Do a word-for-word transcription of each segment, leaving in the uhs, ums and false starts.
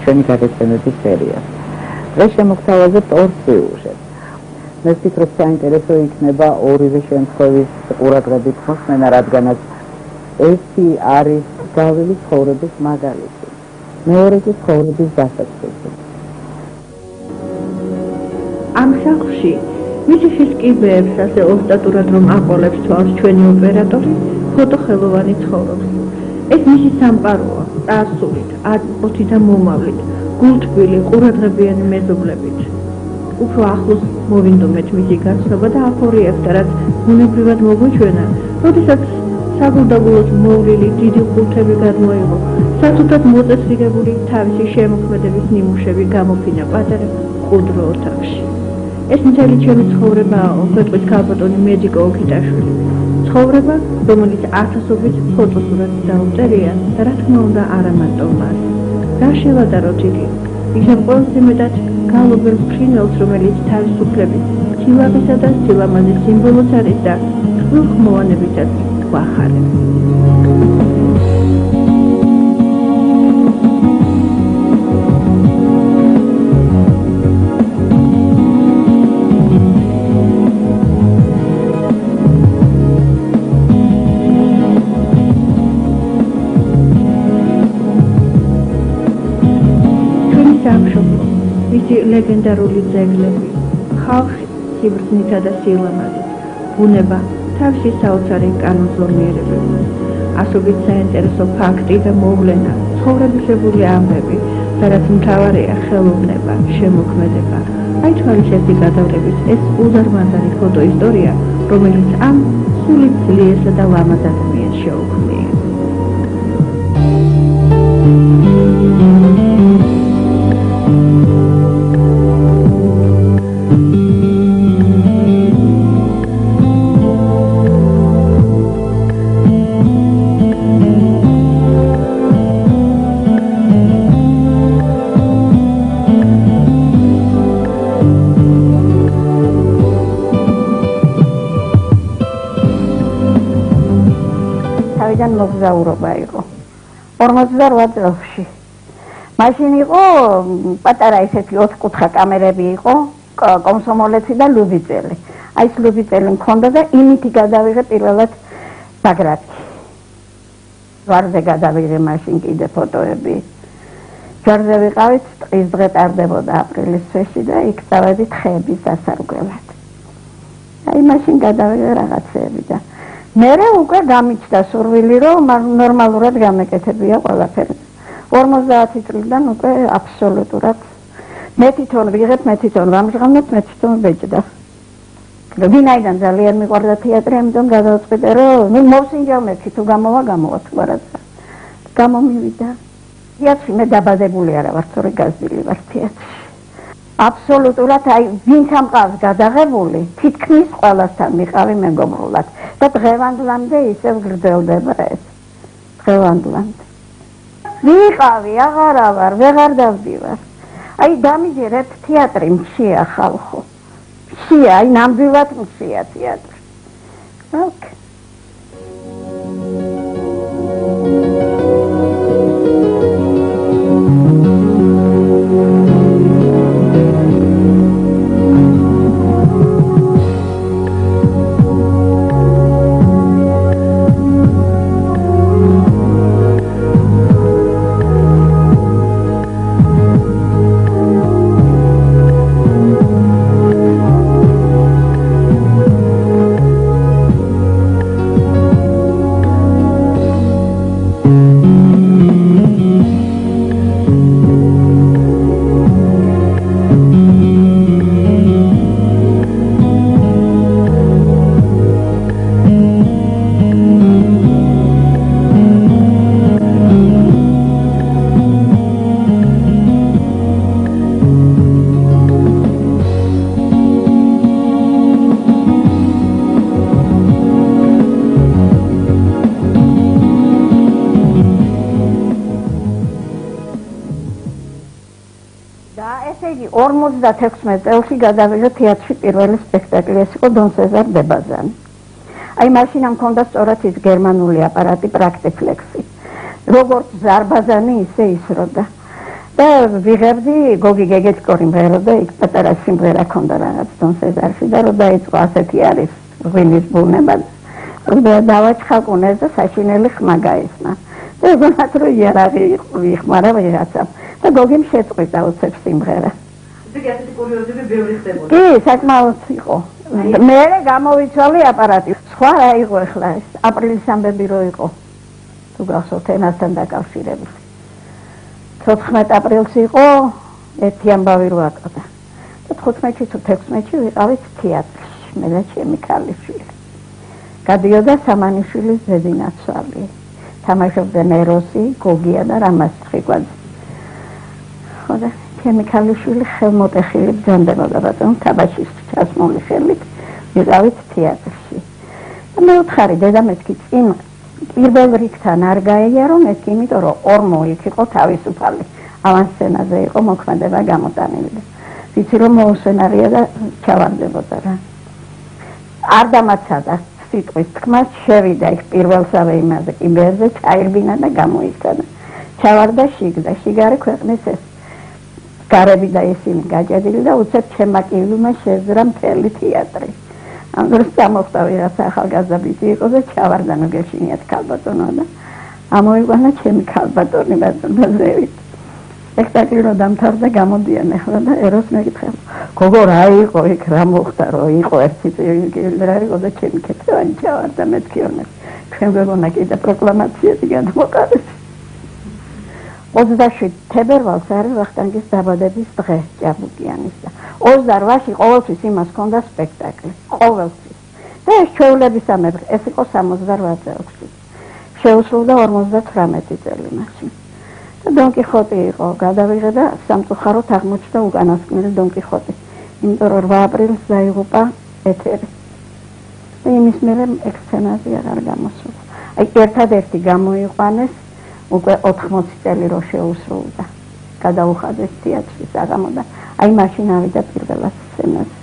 ჩვენი გაგეცემების სერიას. დღეს შემოგთავაზებთ ორ სიუჟეტს. მე ვფიქრობ, საინტერესო იქნება ორივე შემთხვევის ყურადღებით მოსმენა, რადგანაც ერთი არის გავლილი ცხოვრების მაგალითი, მეორე კი ცხოვრების დასაწყისი. ამ სახლში მისი ხილკიბეებს ასე ოსტატურად რომ აყოლებს თვალს ჩვენი ოპერატორი, ფოტოხელოვანი ცხოვრობს. ეს მისი სამყაროა, წარსულით, აწმყოთი და მომავლით, გულთბილი, ყურადღებიანი მეზობლებით. უფრო ახლოს მოვინდომეთ მისი გაცნობა და აფორიებთ, რაც ბუნებრივად მოგვიჩვენა, როდესაც საგულდაგულოდ მოვლილი დიდი ყუთები გადმოიღო, სათუთად მოწესრიგებული თავისი შემოქმედების ნიმუშები გამოფინა პატარა მყუდრო ოთახში. ეს მთელი ჩემი ცხოვრებაა, ქვეყნის ქალბატონი მედიკო ოქიტაშვილი. ცხოვრება, რომელიც ათასობით ფოტოსურათს დაუწერია და რა თქმა უნდა არა მარტო მას. რა შევადაროთ იგი? ისევ ყველაზე მეტად გალობელ ფრინველს, რომელიც თავისუფლების, სილაღისა და სილამაზის სიმბოლოც არის და ხმოვანებითაც გვახარებს. მისი ლეგენდარული ძეგლები, ხალხი სიბრძნითა და სილამაზით, ბუნება თავისი საოცარი კანონზომიერებები, ასობით საინტერესო ფაქტი და მოვლენა, ცხოვრებისებული ამბები და რაც მთავარია ხელოვნება, შემოქმედება. აი თვალისწინი გადავლების ეს უზარმაზარი ფოტოისტორია, რომელიც ამ სულით ძლიერსა და ლამაზ ადამიანს შეუქმნია. მოგზაურობა იყო ორმოცდაოთხ წელში. მაშინ იყო პატარა ისეთი ოთხკუთხა კამერები იყო, კომსომოლეთი და ლუბიწელი. აი ეს ლუბიწელი მქონდა და იმითი გადავიღე პირველად ბაგრატში. ჯვარზე გადავიღე მაშინ კიდე ფოტოები. ჯვარზე ვიყავით, ტყის დღე ტარდებოდა აპრილის თვეში და იქ წავედით ხეების დასარგველად. აი მაშინ გადავიღე რაღაცეები და მერე უკვე გამიჩნდა სურვილი, რომ ნორმალურად გამეკეთებია ყველაფერი. ორმოცდაათი წლიდან უკვე აბსოლუტურად მე თვითონ ვიღებ, მე თვითონ ვამჟღავნებ, მე თვითონ ვეჭდა. ვინაიდან ძალიან მიყვარდა თეატრი, ამიტომ გადავწყვიტე, რომ მოვსინჯავმებში თუ გამოვა, გამოვა თუ არა. გამომივიდა. თეატრში მე დაბადებული არა ვარ, თორე გაზრდილი ვარ თეატრში. აბსოლუტურად აი ვინც ამყავს გადაღებული, თითქმის ყველასთან მიყავი მეგობრულად და დღევანდლამდე ისევ გრძელდება ეს. დღევანდლამდე. ვიყავი, აღარა ვარ, ვეღარ დავდივარ. აი დამიჯერეთ თეატრი მშია ხალხო. მშია, აი ნამდვილად მშია თეატრი. ოკ. ორმოცდათექვსმეტ წელში გადავიღე თეატრში პირველი სპექტაკლი, ეს იყო დონ სეზარ დებაზანი. აი მაშინ მქონდა სწორად ის გერმანული აპარატი პრაქტიფლექსი. როგორც ზარბაზანი, ისე ისროდა. და ვიღებდი გოგი გეგეჭკორი მღეროდა იქ პატარა სიმღერა ქონდა რაღაც დონ სეზარში და რომ დაიწყო ასეთი არის ღვინის ბუნება და დავაჩხაკუნეს და საშინელი ხმა გაისმა და ზოგადად რომ იარაღი ვიხმარა ვიღაცამ და გოგიმ შეწყვიტა უცებ სიმღერა ისე ასეთი კურიოზები ბევრი ხდებოდა კი საკმაოდ იყო მე გამოვიცვალე აპარატი სხვა რა იყო ახლა ეს აპრილის ამბები რო იყო თუ გახსოვთ ენასთან დაკავშირებით თოთხმეტ აპრილს იყო ერთი ამბავი რო აკრდა და თხუთმეტში თუ თექვსმეტში ვიყავით თეატრში მე და ჩემი ქალიშვილი გადიოდა სამანიშვილის ზედინაცვალი თამაშობდა ნეროსი გოგია და რამას ხვიკვაძე ხო და ჩემი ქალიშვილი ხელმოტეხილი ბრძანდებოდა ბატონო თაბაჩის ჩასმული ხელით ვიყავით თეატრში და მე ვთხარი დედამეთქი წინ პირველ რიგთან არ გაეიარო მეთქი იმიტომ რომ ორმო იქ იყო თავისუფალი ავანსცენაზე იყო მოქმედება გამოტანილი და ვიცი რომ მოუსვენარია და ჩავარდებოდა რა არ დამაცადა სიტყვის თქმას შევიდა იქ პირველსავე იმაზე კიბერზე ჩაირბინა და გამოიქცა და ჩავარდა შიგ და შიგარი ქვეყნის ეს გარები და ისინი გაჭედილი და უცებ ჩემმა კიბილმა შეძრა მთელი თეატრი ამ დროს წამოხდა ვიღაცა ახალგაზრდა ბიჭი იყო და ჩავარდა ნუ გეშინიათ ქალბატონო და ამოიყვანა ჩემი ქალბატონი ბატონო ზევით სპექტაკლი რო დამთავრდა გამოდიან ახლა და ეროს მეკითხა გოგო რა იყო იქ რა მოხდა რო იყო ერთი წელი რა იყო და ჩემი ქეთევანი ჩავარდა მეთქიონეს ჩვენ გეგონა კიდე პროკლამაციები გადმოყარეს ოცდაშვიდ თებერვალს არის ვახტანგის დაბადების დღე ჭაბუკიანის და ოცდაოთხში ყოველთვის იმას ჰქონდა სპექტაკლი ყოველთვის და ეს ჩვეულებისამებრ ეს იყო სამოცდაოთხ ოქტომბერი შეუსრულდა ორმოცდათვრამეტი წელი მაშინ და დონ კიხოტი იყო გადავიღე და სამწუხაროდ აღმოჩნდა უკანასკნელი დონ კიხოტი იმიტომ რომ რვა აპრილს დაიღუპა ეთერი და იმის მერე ექსცენაზე აღარ გამოსულა აი ერთადერთი გამოიყვანეს უკვე ოთხმოცი წელი რო შეუსრულდა გადაუხადეს თეატრის საღამო და აი მაშინ ავიდა პირველად სცენაზე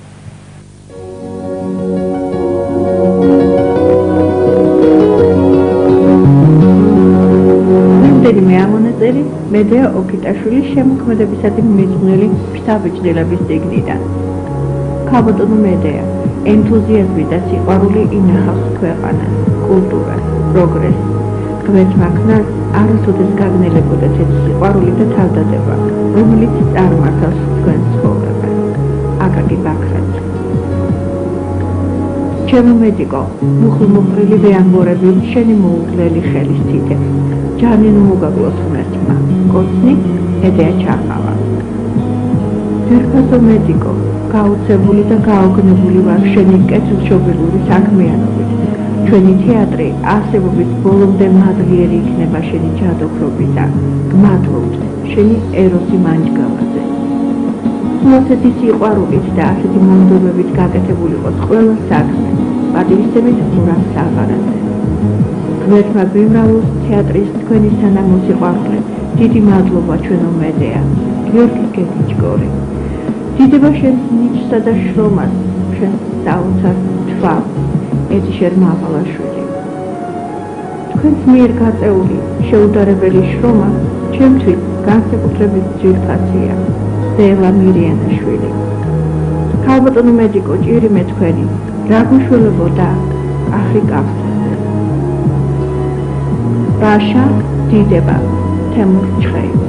მე ამონაწერი მედეა ოქიტაშვილის შემოქმედებისადმი მიძღვნილი ფშტაბეჭდილების წიგნიდან ქალბატონო მედეა ენთუზიაზმი და სიყვარული ინახავს ქვეყანას კულტურას პროგრესს გვერდმა ქნას არასოდეს გაგნელებოდა ეს სიყვარული და თავდადება რომელიც წარმართავს თქვენს ცხოვრებას აკაკი ბაქრაძე ჩემო მედიკო მუხლმუხრილი ვეანგორები შენი მოუგლელი ხელის თითებს ჯანინ მოგაგლოს ღმერთმა კოცნი ედეა ჩახავა ძირფასო მედიკო გაუცებული და გაოგნებული ვარ შენი კეთილშობილური საქმიანობით ჩვენი თეატრი არსებობის ბოლომდე მადლიერი იქნება შენი ჯადოქრობიდან გმადლობთ შენი ეროსი მანჯგავაძე მოსეთი სიყვარულით და ასეთი მონდომებით გაკეთებული იყოს ყველა საქმე პატივისცემით მურამ საღარაძე გვერდმა გვიმრავლოს თეატრის თქვენი სანამო სიყვარული დიდი მადლობა ჩვენო მედეა გიორგი გეგეჭკორი დიდება შენს ნიჭსა და შრომას შენს საოცარ თვალს ედიშერ მაღალაშვილი თქვენს მიერ გაწეული შეუდარებელი შრომა ჩემთვის განსაკუთრებით ძვირფასია დელა მირიანაშვილი ქალბატონო მედიკო ჭირი მე თქვენი რა გუშველებო და ახრი კაფსაზე რაშა დიდება თემურ ჩხეიძე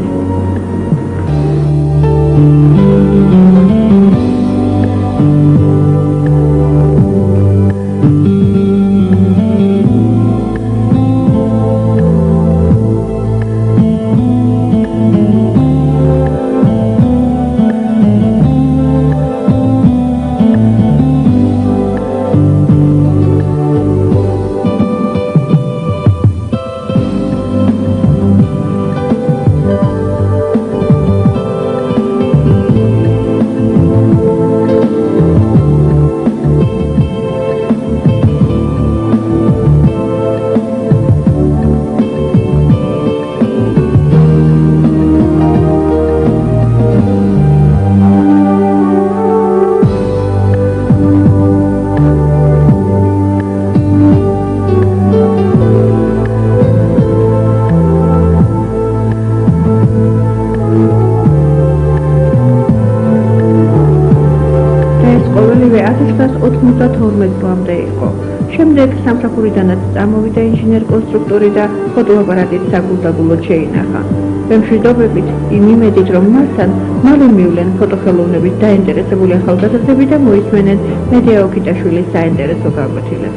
ოცდათხმეტ წლამდე იყო. შემდეგ სამსახურიდანაც წამოვიდა ინჟინერ-კონსტრუქტორი და ფოტოაპარატით საგულდაგულოდ შეინახა. მშვიდობებით იმ იმედით, რომ მასთან მალე მივლენ ფოტოხელოვნებით დაინტერესებული ახალგაზრდები და მოისმენენ მედეა ოქიტაშვილის საინტერესო გაკვეთილებს.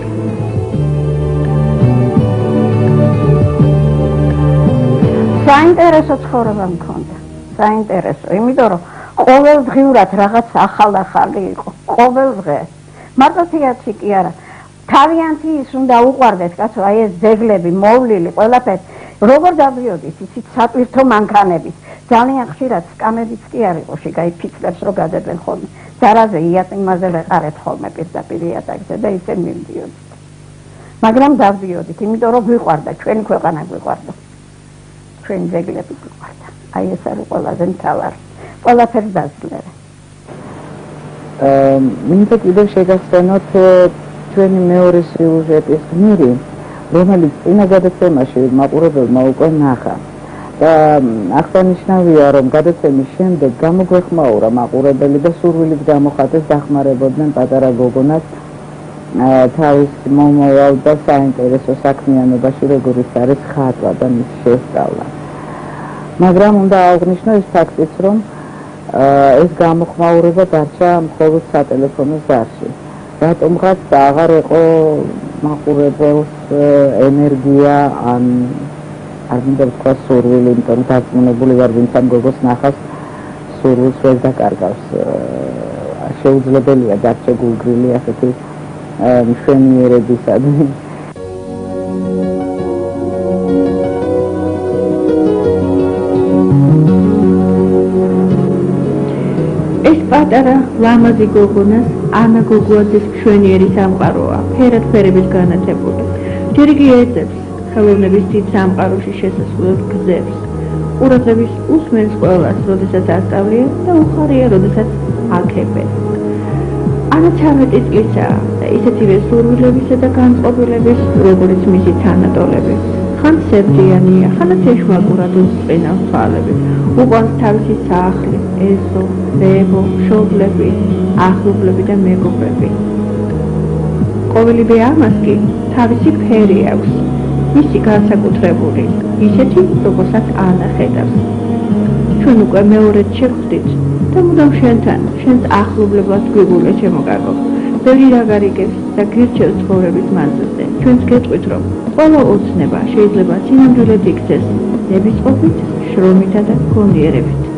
საინტერესო ცხოვრება მქონდა. საინტერესო, იმიტომ რომ ყოველდღიურად რაღაც ახალ-ახალი იყო. ყოველდღე. მარტო თეატრი კი არა. თავიანთი ის უნდა უყვარდეთ, კაცო, აი ეს ძეგლები, მოვლილი, ყველაფერი. როგორ დავიოდით, იცით, სატვირთო მანქანებით. ძალიან ხშირად სკამებიც კი არ იყო, შეგაი ფიქრებს რო გადადნენ ხოლმე. ძარაზე იატიმაზე ვეყარეთ ხოლმე პირდაპირ იატაკზე და ისე მივდიოდით. მაგრამ დავდიოდით, იმიტომ რომ გვიყვარდა, ჩვენი ქვეყანა გვიყვარდა. ჩვენი ძეგლები გვიყვარდა. აი ეს არის ყველაზე მთავარი. ყველაფერს დაძლევე. აა მინდა კიდევ შეგახსენოთ ჩვენი მეორე სიუჟეტის გმირი, რომელიც წინა გადაცემაში მაყურებელმა უკვე ნახა. და აღსანიშნავია, რომ გადაცემის შემდეგ გამოგვეხმაურა მაყურებელი და სურვილით გამოხატეს დახმარებოდნენ პატარა გოგონას თავის მომავალ და საინტერესო საქმიანობაში, როგორიც არის ხატვა და მისი შესწავლა. მაგრამ უნდა აღვნიშნო ის ფაქტიც, რომ ეს გამოხმაურება დარჩა მხოლოდ სატელეფონო ზარში. რატომღაც აღარ იყო მაყურებელს ენერგია ან არ მინდა ვთქვა სურვილი, იმიტომ რომ დარწმუნებული ვარ, ვინც ამ გოგოს ნახავს, სურვილს ვერ დაკარგავს. შეუძლებელია დარჩა გულგრილი ასეთი მშვენიერებისადმი. ეს პატარა ლამაზი გოგონას ანა გოგოაძის მშვენიერი სამყაროა, ფერად-ფერებით განათებული. ჯერ იგი ეძებს ხელოვნების დიდ სამყაროში შესასვლელ გზებს. ყურადღების უსმენს ყველას, როდესაც ასწავლიან და უხარია, როდესაც აქებენ. ანა ცამეტი წლისაა და ისეთივე სურვილებისა და განწყობილების, როგორც მისი თანატოლები. ხან სევდიანია, ხანაც ეშმაკურად უწყინავს თვალები. უყვარს თავისი სახლი, ეზო, ბებო, მშობლები, ახლობლები და მეგობრები. ყოველივე ამას კი თავისი ფერი აქვს. მისი განსაკუთრებული, ისეთი, როგორცაც ანა ხედავს. ჩვენ უკვე მეორედ შევხვდით და მუდამ შენთან, შენს ახლობლებას გვიგულე შემოგაგო. ბევრი რა გარიგებს და გირჩევს ცხოვრების მანძილზე. ჩვენს გეტყვით, რომ ყველა ოცნება შეიძლება სინამდვილედ იქცეს ნებისყოფით, შრომითა და გონიერებით.